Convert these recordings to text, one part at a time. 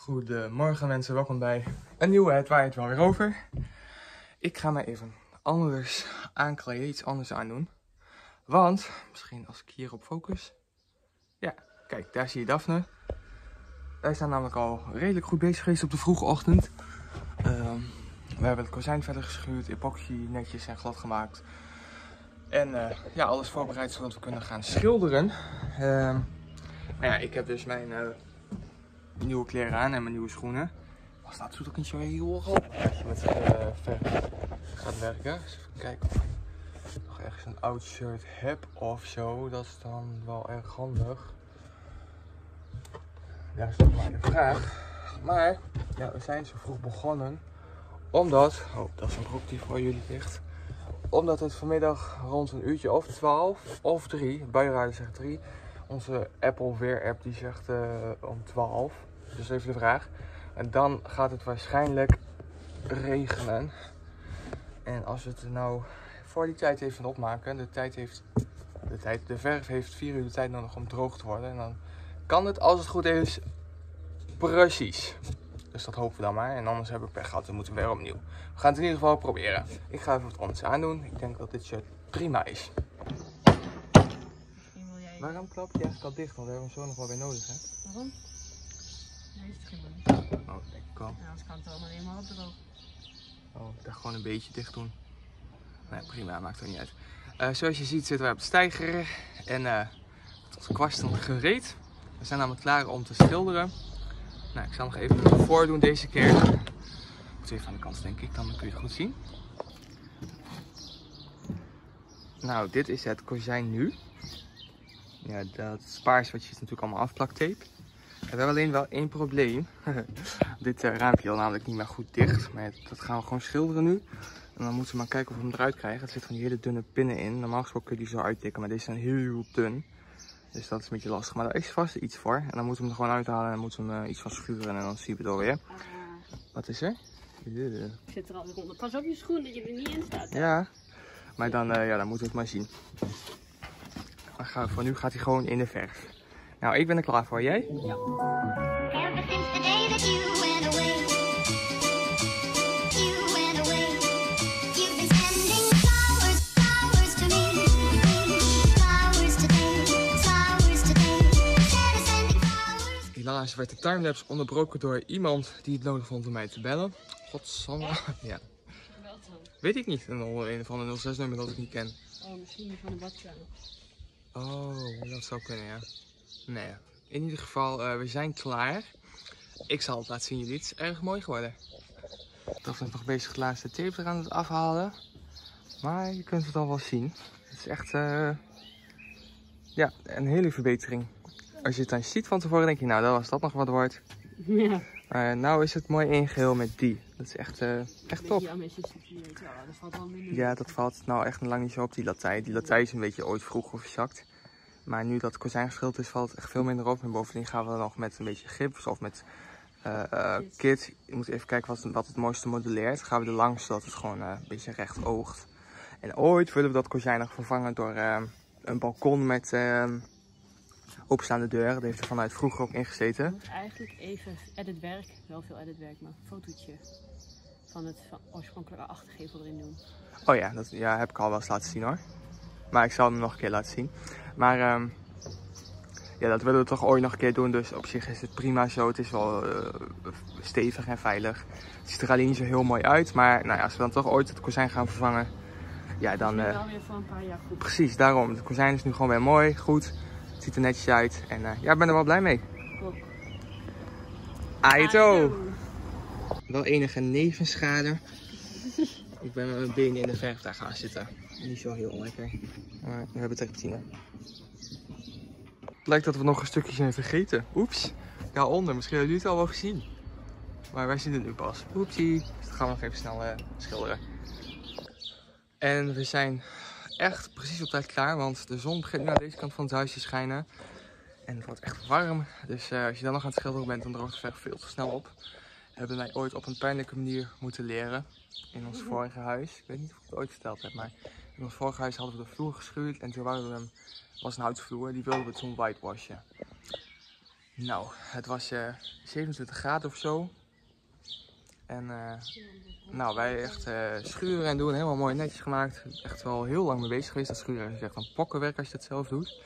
Goedemorgen mensen, welkom bij een nieuwe Het Waait Wel Weer Over. Ik ga me even anders aankleden, iets anders aandoen. Want, misschien als ik hierop focus. Ja, kijk, daar zie je Daphne. Wij zijn namelijk al redelijk goed bezig geweest op de vroege ochtend. We hebben het kozijn verder geschuurd, epoxy netjes en glad gemaakt. En ja, alles voorbereid zodat we kunnen gaan schilderen. Nou ja, ik heb dus mijn nieuwe kleren aan en mijn nieuwe schoenen. Maar staat het ook niet zo heel hoog op als je met verf gaat werken. Dus even kijken of ik nog ergens een oud shirt heb of zo. Dat is dan wel erg handig. Daar is nog maar de vraag. Maar ja, we zijn zo vroeg begonnen. Omdat, oh dat is een broek die voor jullie ligt. Omdat het vanmiddag rond een uurtje of 12 of 3, buienradar zegt 3. Onze Apple Weer app die zegt om 12. Dus even de vraag. En dan gaat het waarschijnlijk regenen. En als we het er nou voor die tijd even opmaken. De verf heeft 4 uur de tijd nodig om droog te worden. En dan kan het, als het goed is, precies. Dus dat hopen we dan maar. En anders hebben we pech gehad. Dan moeten we weer opnieuw. We gaan het in ieder geval proberen. Ik ga even wat anders aandoen. Ik denk dat dit shirt prima is. Waarom klap je eigenlijk al dicht? Want we hebben hem zo nog wel weer nodig, hè? Waarom? Nee, is het geen Oh, denk ik wel. Ja, anders kan het allemaal helemaal opdrogen. Oh, ik dacht gewoon een beetje dicht doen. Nee, prima, maakt er niet uit. Zoals je ziet zitten wij op de steiger. En onze kwast stond gereed. We zijn namelijk klaar om te schilderen. Nou, ik zal nog even voordoen deze keer. Moet even aan de kant denk ik, dan kun je het goed zien. Nou, dit is het kozijn nu. Ja, dat paars wat je ziet natuurlijk allemaal afplaktape. We hebben alleen wel één probleem. Dit raampje al namelijk niet meer goed dicht. Maar dat gaan we gewoon schilderen nu. En dan moeten we maar kijken of we hem eruit krijgen. Er zitten van die hele dunne pinnen in. Normaal gesproken kun je die zo uittikken, maar deze zijn heel dun. Dus dat is een beetje lastig. Maar daar is vast iets voor. En dan moeten we hem er gewoon uithalen en dan moeten we hem iets van schuren. En dan zien we het alweer. Wat is er? Ik zit er al onder. Pas op je schoen dat je er niet in staat. Hè? Ja, maar dan, ja, dan moeten we het maar zien. Maar voor nu gaat hij gewoon in de verf. Nou, ik ben er klaar voor. Jij? Ja. Helaas werd de timelapse onderbroken door iemand die het nodig vond om mij te bellen. Godsamme. Ja. Weet ik niet. Een van de 06 nummer dat ik niet ken. Oh, misschien van de badkamer. Oh, dat zou kunnen, ja. Nee, in ieder geval, we zijn klaar. Ik zal het laten zien jullie. Het is erg mooi geworden. Toch nog bezig de laatste tape eraan het afhalen. Maar je kunt het al wel zien. Het is echt, ja, een hele verbetering. Als je het dan ziet van tevoren denk je, nou, dat was dat nog wat wordt. Ja. Maar nou is het mooi ingeheel met die. Dat is echt, echt top. Ja, dat valt wel minder. Ja, dat valt nou echt lang niet zo op, die latij. Die latij is een beetje ooit vroeger verzakt. Maar nu dat het kozijn geschilderd is, valt het echt veel minder op. En bovendien gaan we dan nog met een beetje gips of met kit. Je moet even kijken wat het mooiste modelleert. Dan gaan we er langs, zodat het gewoon een beetje recht oogt. En ooit willen we dat kozijn nog vervangen door een balkon met openstaande deur. Dat heeft er vanuit vroeger ook in gezeten. Je moet eigenlijk even editwerk, wel veel editwerk, maar een fotootje van het oorspronkelijke achtergevel erin doen. Oh ja, dat heb ik al wel eens laten zien hoor. Maar ik zal hem nog een keer laten zien. Maar ja, dat willen we toch ooit nog een keer doen. Dus op zich is het prima zo. Het is wel stevig en veilig. Het ziet er alleen niet zo heel mooi uit. Maar nou ja, als we dan toch ooit het kozijn gaan vervangen. Ja, dan... wel weer voor een paar jaar goed. Precies, daarom. Het kozijn is nu gewoon weer mooi, goed. Het ziet er netjes uit. En ja, ik ben er wel blij mee. Cool. Aito! Wel enige nevenschade. Ik ben met mijn benen in de verf daar gaan zitten. Niet zo heel lekker. Maar we hebben terpentine. Het lijkt dat we nog een stukje zijn vergeten. Oeps. Daaronder. Misschien hebben jullie het al wel gezien. Maar wij zien het nu pas. Oepsie. Dus dan gaan we nog even snel schilderen. En we zijn echt precies op tijd klaar. Want de zon begint nu aan deze kant van het huis te schijnen. En het wordt echt warm. Dus als je dan nog aan het schilderen bent, dan droogt de verf veel te snel op. Hebben wij ooit op een pijnlijke manier moeten leren. In ons vorige huis. Ik weet niet of ik het ooit verteld heb, maar in ons vorige huis hadden we de vloer geschuurd. En toen wouden we hem, was een houten vloer, die wilden we toen whitewashen. Nou, het was 27 graden of zo. En nou, wij echt schuren en doen, helemaal mooi netjes gemaakt. Echt wel heel lang mee bezig geweest. Dat schuren is echt een pokkenwerk als je dat zelf doet.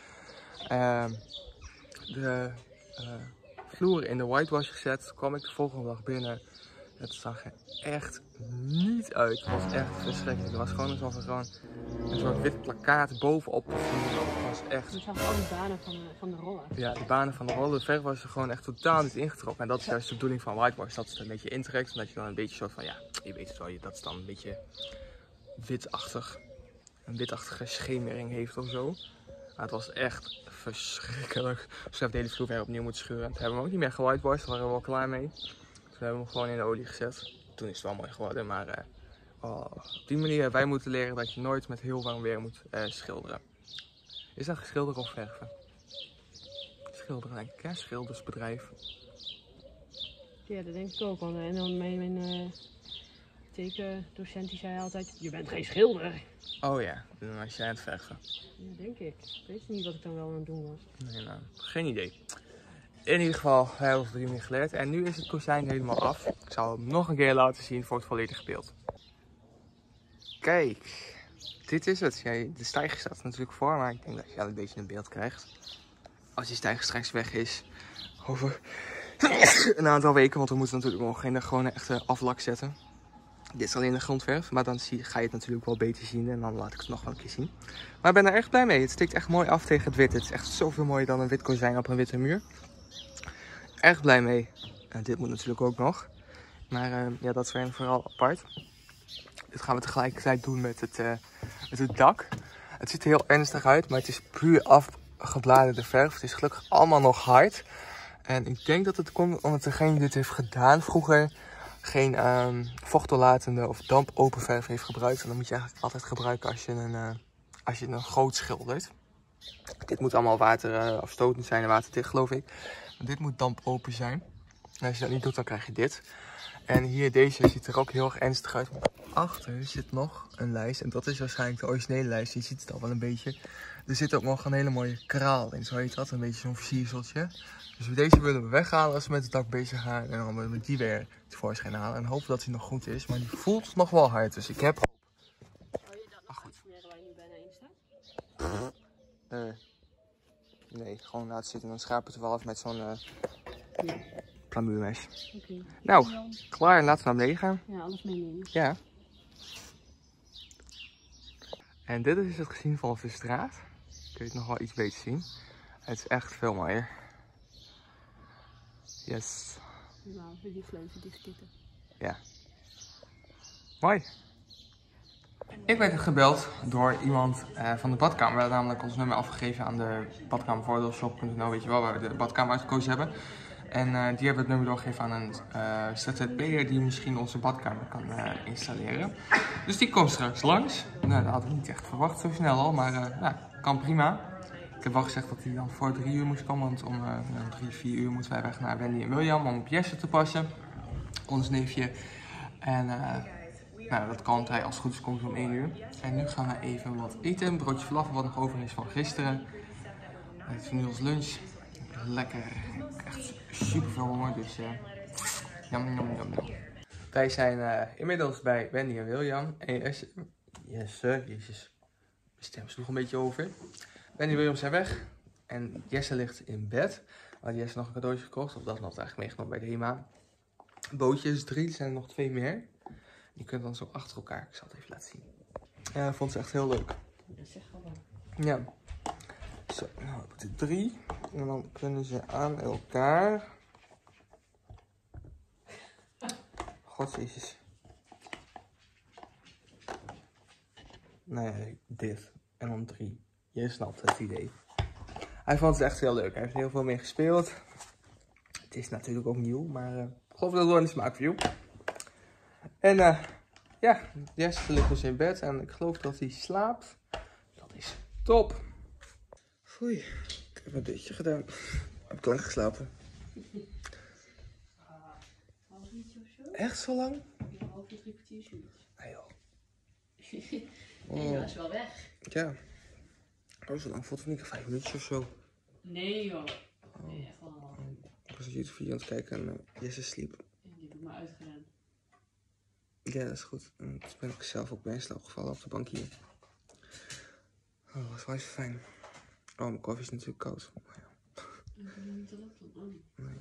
De vloer in de whitewash gezet. Kwam ik de volgende dag binnen. Het zag er echt niet uit. Het was echt verschrikkelijk. Er was gewoon een soort wit plakkaat bovenop de vloer. Het was echt... Je zag al die banen van de rollen. Ja, de banen van de rollen. De verf was er gewoon echt totaal niet ingetrokken. En dat is juist de bedoeling van whitewash. Dat het een beetje intrekt. En dat je dan een beetje soort van, ja, je weet het wel. Dat is dan een beetje witachtig. Een witachtige schemering heeft of zo. Maar het was echt verschrikkelijk. Dus we hebben de hele vloer weer opnieuw moeten schuren. Toen hebben we hem ook niet meer gewhitewashed. Daar waren we wel klaar mee. Toen hebben we hem gewoon in de olie gezet. Toen is het wel mooi geworden. Maar op die manier hebben wij moeten leren dat je nooit met heel warm weer moet schilderen. Is dat schilderen of verven? Schilderen denk ik, hè? Schildersbedrijf. Ja, dat denk ik ook. Want en dan mijn tekendocent die zei altijd, je bent geen schilder. Oh ja, dan was jij aan het verven. Ja, denk ik. Ik weet niet wat ik dan wel aan het doen was. Nee, nou, geen idee. In ieder geval, we hebben op 3 minuten geleerd. En nu is het kozijn helemaal af. Ik zal hem nog een keer laten zien voor het volledige beeld. Kijk, dit is het. Ja, de stijger staat er natuurlijk voor, maar ik denk dat je al een beetje een beeld krijgt. Als die stijger straks weg is, over een aantal weken, want we moeten natuurlijk nog geen gewone echte aflak zetten. Dit is alleen de grondverf, maar dan ga je het natuurlijk wel beter zien en dan laat ik het nog wel een keer zien. Maar ik ben er echt blij mee. Het stikt echt mooi af tegen het wit. Het is echt zoveel mooier dan een wit kozijn op een witte muur. Erg blij mee. Dit moet natuurlijk ook nog. Maar ja, dat is weer vooral apart. Dit gaan we tegelijkertijd doen met het dak. Het ziet er heel ernstig uit, maar het is puur afgebladerde verf. Het is gelukkig allemaal nog hard. En ik denk dat het komt omdat degene die dit heeft gedaan vroeger geen vochtdoorlatende of dampopen verf heeft gebruikt. En dat moet je eigenlijk altijd gebruiken als je een groot schildert. Dit moet allemaal waterafstotend zijn en waterdicht, geloof ik. Maar dit moet dampopen zijn. En als je dat niet doet, dan krijg je dit. En hier, deze ziet er ook heel erg ernstig uit. Achter zit nog een lijst. En dat is waarschijnlijk de originele lijst. Je ziet het al wel een beetje. Er zit ook nog een hele mooie kraal in. Zo heet dat. Een beetje zo'n versierseltje. Dus deze willen we weghalen als we met het dak bezig gaan. En dan willen we die weer tevoorschijn halen. En hopen dat hij nog goed is. Maar die voelt nog wel hard. Dus ik heb hoop. Zou je dat nog uitvoeren waar je nu bijna in staat? Nee, gewoon laten zitten. Dan schapen we het wel af met zo'n plamuurmes. Okay. Nou, klaar. Laten we naar beneden gaan. Ja, alles meenemen. Ja. En dit is het gezien vanaf de straat. Kun je het nog wel iets beter zien. Het is echt veel mooier. Yes. Nou, weer die vleugels dichtkitten. Ja. Mooi. Ik werd gebeld door iemand van de badkamer. We hadden namelijk ons nummer afgegeven aan de badkamervoordeelshop.nl, weet je wel, waar we de badkamer uitgekozen hebben. En die hebben het nummer doorgegeven aan een ZZP'er die misschien onze badkamer kan installeren. Dus die komt straks langs. Nou, dat hadden we niet echt verwacht zo snel al, maar nou, kan prima. Ik heb wel gezegd dat hij dan voor 3 uur moest komen, want om 3, 4 uur moeten wij weg naar Wendy en William om op Jesse te passen. Ons neefje. En nou, dat kan hij als het goed is komt om 1 uur. En nu gaan we even wat eten. Een broodje falafel wat nog over is van gisteren. Het is nu ons lunch. Lekker. Echt super veel honger. Dus jam, jam, jam, jam. Wij zijn inmiddels bij Wendy en William. En Jesse, jezus. Mijn stem sloeg een beetje over. Wendy en William zijn weg. En Jesse ligt in bed. We hadden Jesse nog een cadeautje gekocht. Of dat had eigenlijk meegenomen bij de HEMA. Bootjes 3, er zijn er nog 2 meer. Je kunt dan zo achter elkaar. Ik zal het even laten zien. Ja, ik vond ze echt heel leuk. Dat zeg wel. Ja. Zo, nou heb ik er 3. En dan kunnen ze aan elkaar. Godsjezus. Nou ja, dit. En dan 3. Je snapt het idee. Hij vond het echt heel leuk. Hij heeft er heel veel mee gespeeld. Het is natuurlijk ook nieuw, maar ik geloof dat het wel in de smaak viel. En ja, Jesse ligt dus in bed en ik geloof dat hij slaapt. Dat is top. Oei, ik heb een dutje gedaan. Heb ik lang geslapen? Half uurtje of zo? Echt zo lang? Ja, een half uur, 3 kwartier zoiets. Nee joh. Nee, dat is wel weg. Ja. Oh, zo lang voelt het niet, 5 minuutjes of zo. Nee joh. Nee, echt wel een half uur. een YouTube-video aan het kijken en Jesse sliep. En die heb ik maar uitgedaan. Ja, dat is goed. En toen ben ik zelf ook bij in slaap gevallen op de bank hier. Oh, dat is wel even fijn. Oh, mijn koffie is natuurlijk koud. Maar ja. Ik heb er niet te laat van. Nee.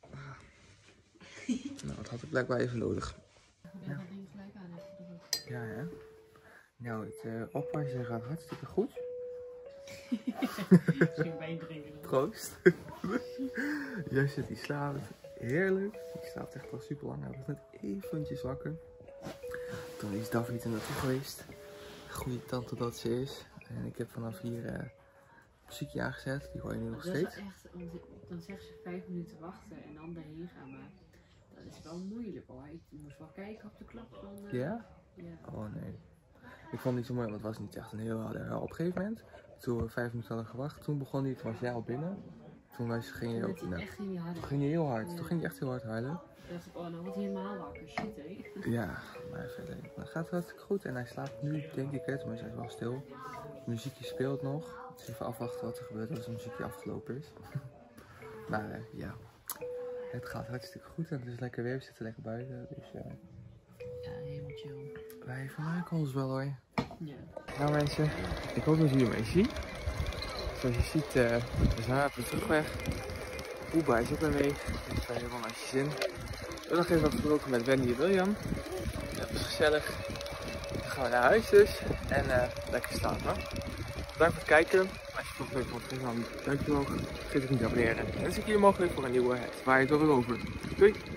Nou, dat had ik blijkbaar even nodig. Ik ben dat ding gelijk aan hebt. Ja, hè? Nou, het oppassen gaat hartstikke goed. Misschien wijn drinken. Proost. Jesse die slaapt heerlijk. Die slaapt echt al super lang. Hij was net eventjes wakker. Toen is David er naartoe geweest. Goede tante dat ze is. En ik heb vanaf hier muziekje aangezet. Die hoor je nu nog steeds. Dat is echt, dan zegt ze 5 minuten wachten en dan daarheen gaan. Maar dat is wel moeilijk hoor. Ik moest wel kijken op de klok van... Ja? Ja. Oh nee. Ik vond het niet zo mooi, want het was niet echt een heel harde. Op een gegeven moment, toen we 5 minuten hadden gewacht, toen begon hij, toen was jij al binnen. Toen ging je ook, echt ging hij harder. Toen ging hij heel hard. Ja. Toen ging hij echt heel hard huilen. Toen dacht ik, oh nou wordt hij helemaal wakker. Shit hé. Ja, maar verder. Dat gaat hartstikke goed. En hij slaapt nu, denk ik het, maar hij is wel stil. Het muziekje speelt nog. Dus even afwachten wat er gebeurt als het muziekje afgelopen is. Maar ja, het gaat hartstikke goed. En het is lekker weer. We zitten lekker buiten. Dus Ja, helemaal chill. wij vermaken ons wel hoor. Ja. Nou mensen, ik hoop dat jullie mij zien. Zoals je ziet, we zijn even terugweg. Oeba is ook weer mee. Dus wij hebben wel naar je zin. We hebben nog even wat gesproken met Wendy en William. Dat was gezellig. Dan gaan we naar huis dus. En lekker staan hoor. Bedankt voor het kijken. Als je het nog leuk vond, geef dan een duimpje omhoog. Vergeet het niet te abonneren. En dan zie ik jullie morgen weer voor een nieuwe Het Waait Weer Over. Doei!